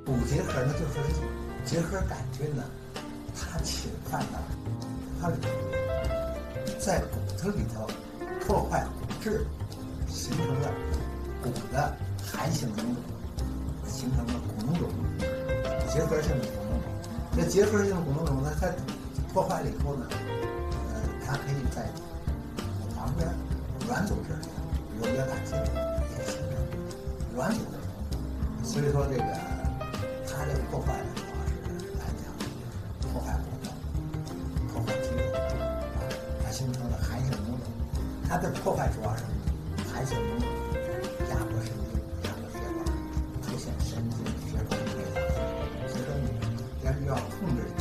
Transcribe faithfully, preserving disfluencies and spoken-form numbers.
骨结核呢，就是结核杆菌呢，它侵犯到它里在骨头里头破坏骨质，形成了骨的寒性脓肿，形成了骨脓肿，结核性的骨脓肿。这结核性的骨脓肿呢，它破坏了以后呢，呃，它可以在骨旁边软组织里头，比如约杆菌也形成软组织。所以说这个它这个破坏呢，主要是来讲破坏骨头，破坏肌肉，啊，它形成了寒性脓肿。它的破坏主要是寒性脓肿压迫神经、压迫血管，出现神经血管内脏。所以说你要要控制。